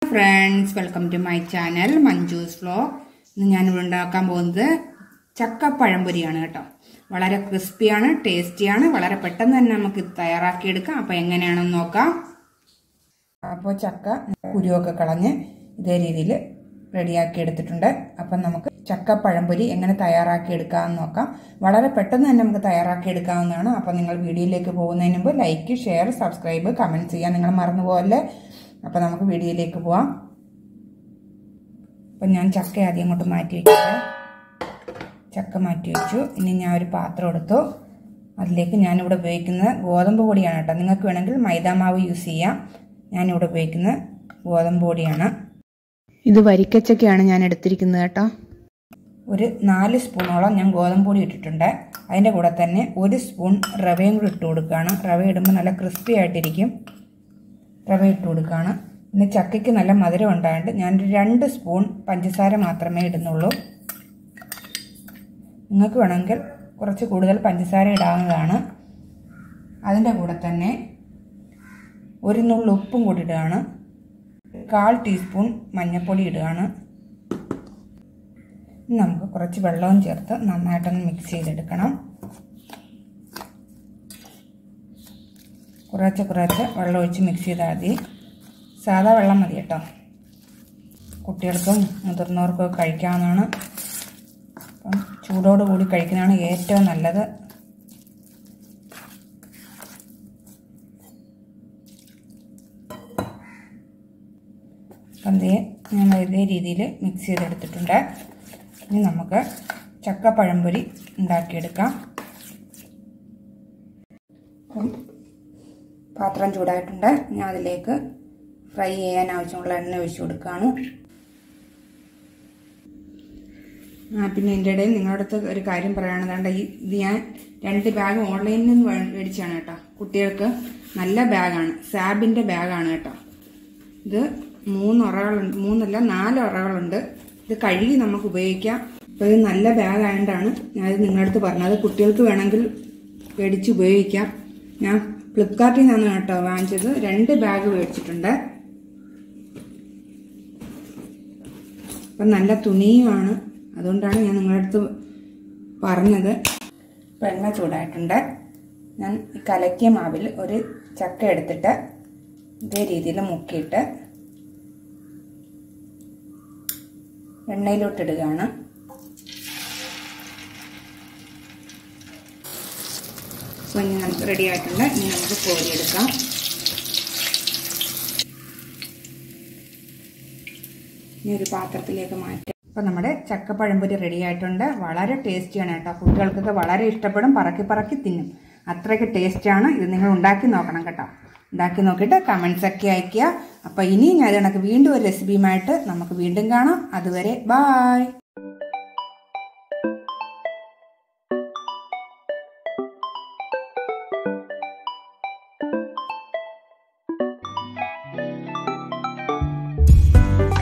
Friends, welcome to my channel Manju's vlog. ഇന്ന് ഞാനിവിടെ ഉണ്ടാക്കാൻ പോകുന്നത് ചക്കപ്പഴംപൊരിയാണ് കേട്ടോ. വളരെ ക്രിസ്പിയാണ്, ടേസ്റ്റിയാണ്, വളരെ പെട്ടെന്ന് തന്നെ നമുക്ക് തയ്യാറാക്കിയെടുക്കാം. അപ്പോൾ എങ്ങനെയാണെന്ന് നോക്കാം. അപ്പോൾ ചക്ക കുരുവൊക്കെ കളഞ്ഞ് ഇതേ രീതിയിൽ റെഡിയാക്കി എടുത്തിട്ടുണ്ട്. അപ്പം നമുക്ക് ചക്കപ്പഴംപൊരി എങ്ങനെ തയ്യാറാക്കി എടുക്കാമെന്ന് നോക്കാം. വളരെ പെട്ടെന്ന് തന്നെ നമുക്ക് തയ്യാറാക്കി എടുക്കാവുന്നതാണ്. അപ്പോൾ നിങ്ങൾ വീഡിയോയിലേക്ക് പോകുന്നതിന് മുമ്പ് ലൈക്ക്, ഷെയർ, സബ്സ്ക്രൈബ്, കമൻറ്റ് ചെയ്യാൻ നിങ്ങൾ മറന്നുപോകല്ലേ. അപ്പോൾ നമുക്ക് വീഡിയോയിലേക്ക് പോവാം. അപ്പം ഞാൻ ചക്ക ആദ്യം അങ്ങോട്ട് മാറ്റി വെച്ചിട്ട് ചക്ക മാറ്റി വെച്ചു. ഇനി ഞാൻ ഒരു പാത്രം എടുത്തു. അതിലേക്ക് ഞാനിവിടെ ഉപയോഗിക്കുന്നത് ഗോതമ്പ് പൊടിയാണ് കേട്ടോ. നിങ്ങൾക്ക് വേണമെങ്കിൽ മൈദാമാവ് യൂസ് ചെയ്യാം. ഞാനിവിടെ ഉപയോഗിക്കുന്നത് ഗോതമ്പ് പൊടിയാണ്. ഇത് വരിക്കച്ചക്കയാണ് ഞാൻ എടുത്തിരിക്കുന്നത് കേട്ടോ. ഒരു 4 സ്പൂണോളം ഞാൻ ഗോതമ്പ് പൊടി ഇട്ടിട്ടുണ്ട്. അതിൻ്റെ കൂടെ തന്നെ 1 സ്പൂൺ റവയും കൂടി ഇട്ട് കൊടുക്കുകയാണ്. റവ ഇടുമ്പോൾ നല്ല ക്രിസ്പി ആയിട്ടിരിക്കും. റവ ഇട്ട് കൊടുക്കുകയാണ്. പിന്നെ ചക്കയ്ക്ക് നല്ല മധുരം ഉണ്ടായിട്ട് ഞാൻ 2 സ്പൂൺ പഞ്ചസാര മാത്രമേ ഇടുന്നുള്ളൂ. നിങ്ങൾക്ക് വേണമെങ്കിൽ കുറച്ച് കൂടുതൽ പഞ്ചസാര ഇടാവുന്നതാണ്. അതിൻ്റെ കൂടെ തന്നെ 1 നുള്ളു ഉപ്പും കൂടി ഇടുകയാണ്. 1/4 ടീസ്പൂൺ മഞ്ഞൾപ്പൊടി ഇടുകയാണ്. നമുക്ക് കുറച്ച് വെള്ളവും ചേർത്ത് നന്നായിട്ടൊന്ന് മിക്സ് ചെയ്തെടുക്കണം. കുറച്ച് വെള്ളം ഒഴിച്ച് മിക്സ് ചെയ്താൽ മതി. സാധാ വെള്ളം മതി കേട്ടോ. കുട്ടികൾക്കും മുതിർന്നവർക്കും കഴിക്കാവുന്നതാണ്. അപ്പം ചൂടോടുകൂടി കഴിക്കുന്നതാണ് ഏറ്റവും നല്ലത്. അപ്പം ഞാൻ ഇതേ രീതിയിൽ മിക്സ് ചെയ്തെടുത്തിട്ടുണ്ട്. ഇനി നമുക്ക് ചക്കപ്പഴംപൊരി ഉണ്ടാക്കിയെടുക്കാം. പാത്രം ചൂടായിട്ടുണ്ട്. ഞാൻ അതിലേക്ക് ഫ്രൈ ചെയ്യാൻ ആവശ്യമുള്ള എണ്ണ ഒഴിച്ചു കൊടുക്കുകയാണ്. പിന്നെ എൻ്റെ ഇടയിൽ നിങ്ങളുടെ അടുത്ത് ഒരു കാര്യം പറയുകയാണെന്നുണ്ട്, ഇത് ഞാൻ 2 ബാഗ് ഓൺലൈനിൽ നിന്ന് മേടിച്ചാണ് കേട്ടോ. കുട്ടികൾക്ക് നല്ല ബാഗാണ്, സാബിൻ്റെ ബാഗാണ് കേട്ടോ. ഇത് 3 ഉറകളുണ്ട്, 4 ഉറകളുണ്ട്. ഇത് കഴുകി നമുക്ക് ഉപയോഗിക്കാം. അപ്പോൾ ഇത് നല്ല ബാഗ് ആയതുകൊണ്ടാണ് ഞാനിത് നിങ്ങളുടെ അടുത്ത് പറഞ്ഞത്. കുട്ടികൾക്ക് വേണമെങ്കിൽ മേടിച്ച് ഉപയോഗിക്കാം. ഞാൻ ഫ്ലിപ്കാർട്ടിൽ നിന്നാണ് കേട്ടോ വാങ്ങിച്ചത്. 2 ബാഗ് മേടിച്ചിട്ടുണ്ട്. അപ്പം നല്ല തുണിയുമാണ്, അതുകൊണ്ടാണ് ഞാൻ നിങ്ങളുടെ അടുത്ത് പറഞ്ഞത്. ഇപ്പം എണ്ണ ചൂടായിട്ടുണ്ട്. ഞാൻ ഈ കലക്കിയ മാവിൽ ഒരു ചക്ക എടുത്തിട്ട് ഇതേ രീതിയിൽ മുക്കിയിട്ട് എണ്ണയിലോട്ടിടുകയാണ്. അപ്പോൾ ഇനി നമുക്ക് റെഡി ആയിട്ടുണ്ട്. ഇനി നമുക്ക് കോരിയെടുക്കാം. ഇനി ഒരു പാത്രത്തിലേക്ക് മാറ്റാം. അപ്പോൾ നമ്മുടെ ചക്കപ്പഴംപൊരി റെഡി ആയിട്ടുണ്ട്. വളരെ ടേസ്റ്റിയാണ് കേട്ടോ. കുട്ടികൾക്കൊക്കെ വളരെ ഇഷ്ടപ്പെടും, പറക്കി തിന്നും. അത്രയ്ക്ക് ടേസ്റ്റാണ്. ഇത് നിങ്ങൾ ഉണ്ടാക്കി നോക്കണം കേട്ടോ. ഉണ്ടാക്കി നോക്കിയിട്ട് കമൻസ് ഒക്കെ അയയ്ക്കുക. അപ്പോൾ ഇനി ഞാൻ ഇതിനൊക്കെ വീണ്ടും ഒരു റെസിപ്പിയുമായിട്ട് നമുക്ക് വീണ്ടും കാണാം. അതുവരെ ബായ്.